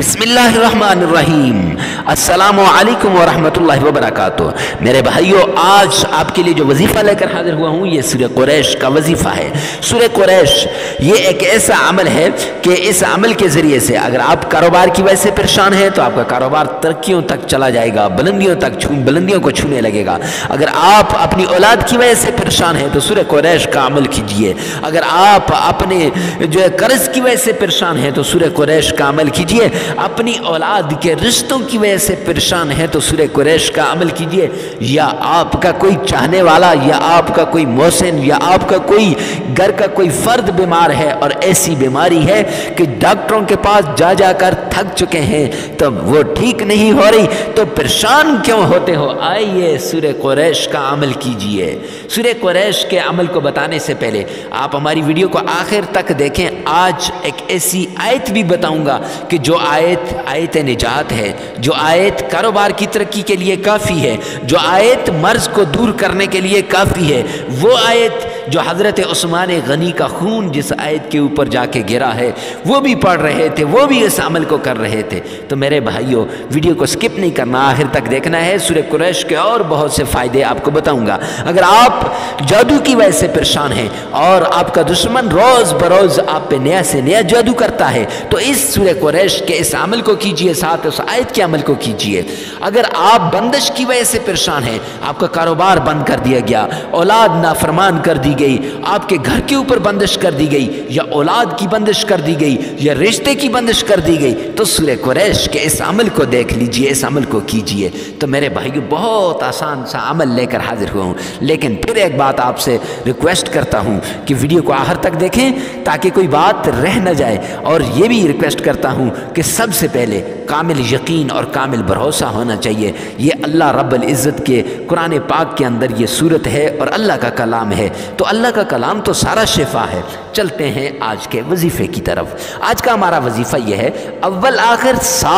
بسم اللہ الرحمن الرحیم۔ السلام علیکم ورحمۃ اللہ وبرکاتہ۔ میرے بھائیو، آج آپ کے لیے جو وظیفہ لے کر حاضر ہوا ہوں یہ سورہ قریش کا وظیفہ ہے۔ سورہ قریش یہ ایک ایسا عمل ہے کہ اس عمل کے ذریعے سے اگر آپ کاروبار کی وجہ سے پریشان ہیں تو آپ کا کاروبار ترقیوں تک چلا جائے گا، بلندیوں کو چھونے لگے گا۔ اگر آپ اپنی اولاد کی وجہ سے پریشان ہیں تو سورہ قریش کا عمل کیجئے۔ اگر آپ اپنے قرض کی وجہ سے پریشان ہیں تو سورہ قریش کا عمل کیجئے۔ اپنی اولاد کے رشتوں کی وجہ سے پریشان ہے تو سورہ قریش کا عمل کیجئے۔ یا آپ کا کوئی چاہنے والا یا آپ کا کوئی محسن یا آپ کا کوئی گھر کا کوئی فرد بیمار ہے اور ایسی بیماری ہے کہ ڈاکٹروں کے پاس جا جا کر تھک چکے ہیں تو وہ ٹھیک نہیں ہو رہی، تو پریشان کیوں ہوتے ہو؟ آئیے سورہ قریش کا عمل کیجئے۔ سورہ قریش کے عمل کو بتانے سے پہلے آپ ہماری ویڈیو کو آخر تک دیکھیں۔ آج ایک ایسی آیت بھی بتاؤں گا کہ جو آیت نجات ہے، جو آیت کاروبار کی ترقی کے لیے کافی ہے، جو آیت مرض کو دور کرنے کے لیے کافی ہے، وہ آیت جو حضرت عثمان غنی کا خون جس آیت کے اوپر جا کے گرا ہے وہ بھی پڑھ رہے تھے، وہ بھی اس عمل کو کر رہے تھے۔ تو میرے بھائیوں، ویڈیو کو سکپ نہیں کرنا، آخر تک دیکھنا ہے۔ سورہ قریش کے اور بہت سے فائدے آپ کو بتاؤں گا۔ اگر آپ جادو کی وجہ سے پریشان ہیں اور آپ کا دشمن روز بروز آپ پہ نیا سے نیا جادو کرتا ہے تو اس سورہ قریش کے اس عمل کو کیجئے، ساتھ اس آیت کے عمل کو کیجئے۔ اگر آپ بندش کی وجہ سے پریشان ہیں، آپ کا کاروبار بند کر دیا گیا، اولاد نافرمان کر دی گئی، آپ کے گھر کے اوپر بندش کر دی گئی، یا اولاد کی بندش کر دی گئی، یا رشتے کی بندش کر دی گئی، تو سورہ قریش کے اس عمل کو دیکھ لیجئے، اس عمل کو کیجئے۔ تو میرے بھائیو، بہت آسان سا عمل لے کر حاضر ہوا ہوں، لیکن پھر ایک بات آپ سے ریکویسٹ کرتا ہوں کہ ویڈیو کو آخر تک دیکھیں تاکہ کوئی بات رہ نہ جائے، اور یہ بھی ریکویسٹ کرتا ہوں کہ سب سے پہلے کامل یقین اور کامل بھروسہ ہونا چاہیے۔ یہ اللہ رب العزت کے قرآن پاک کے اندر یہ صورت ہے اور اللہ کا کلام ہے، تو اللہ کا کلام تو سارا شفا ہے۔ چلتے ہیں آج کے وظیفے کی طرف۔ آج کا ہمارا وظیفہ یہ ہے، اول آخر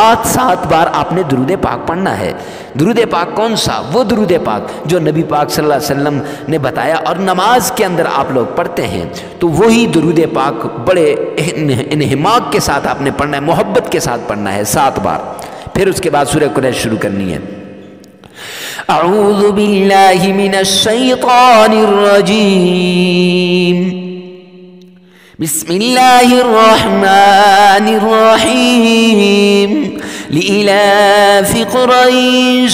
7 بار آپ نے درود پاک پڑھنا ہے۔ درود پاک کون سا؟ وہ درود پاک جو نبی پاک صلی اللہ علیہ وسلم نے بتایا اور نماز کے اندر آپ لوگ پڑھتے ہیں، تو وہی درود پاک بڑے انہماک کے ساتھ آپ نے پڑھنا ہے، محبت کے ساتھ پڑھنا ہے 7 بار۔ پھر اس کے بعد سورہ قریش شروع کرنی ہے۔ اعوذ باللہ من الشیطان الرجیم، بسم اللہ الرحمن الرحیم، لإلاف قریش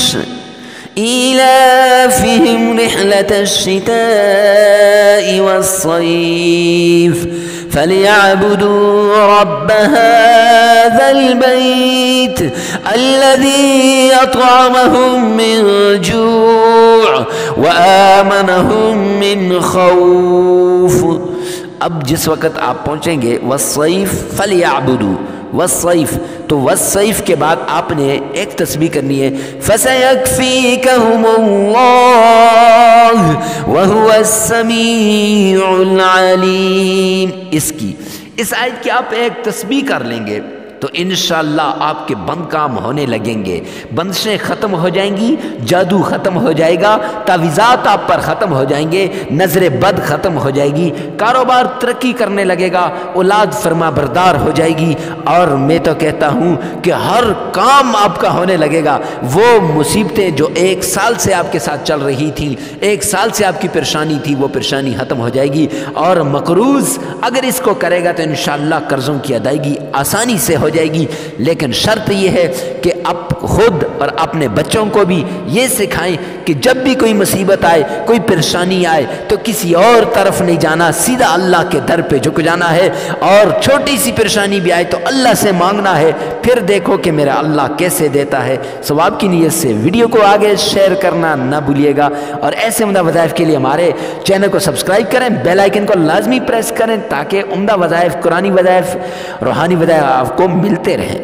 إيلافهم رحلة الشتاء والصيف فليعبدوا رب هذا البيت الذي أطعمهم من جوع وآمنهم من خوف۔ اب جس وقت آپ پہنچیں گے والصيف فليعبدوا، والصيف، تو والصيف کے بعد آپ نے ایک تسبیح کرنی ہے، فَسَيَكْفِيكَهُمُ اللَّهُ وَهُوَ السَّمِيعُ الْعَلِيمُ۔ اس آیت کی آپ ایک تسبیح کر لیں گے تو انشاءاللہ آپ کے بند کام ہونے لگیں گے، بندشیں ختم ہو جائیں گی، جادو ختم ہو جائے گا، تعویذات آپ پر ختم ہو جائیں گے، نظر بد ختم ہو جائے گی، کاروبار ترقی کرنے لگے گا، اولاد فرما بردار ہو جائے گی، اور میں تو کہتا ہوں کہ ہر کام آپ کا ہونے لگے گا۔ وہ مصیبتیں جو 1 سال سے آپ کے ساتھ چل رہی تھیں، 1 سال سے آپ کی پریشانی تھی، وہ پریشانی ختم ہو جائے گی، اور مقروض اگر اس کو کرے گا تو انشاءاللہ قرضوں کی ادائیگی آسانی سے ہو جائے گی۔ لیکن شرط یہ ہے کہ آپ خود اور اپنے بچوں کو بھی یہ سکھائیں کہ جب بھی کوئی مصیبت آئے، کوئی پریشانی آئے تو کسی اور طرف نہیں جانا، سیدھا اللہ کے در پہ جھک جانا ہے، اور چھوٹی سی پریشانی بھی آئے تو اللہ سے مانگنا ہے، پھر دیکھو کہ میرا اللہ کیسے دیتا ہے۔ ثواب کی نیت سے ویڈیو کو آگے شیئر کرنا نہ بھولیے گا، اور ایسے عمدہ وظائف کے لیے ہمارے چینل کو سبسکرائب کریں، بیل آئیکن کو لازمی پریس کریں تاکہ عمدہ وظائف، قرآنی وظائف، روحانی وظائف آپ کو ملتے رہیں۔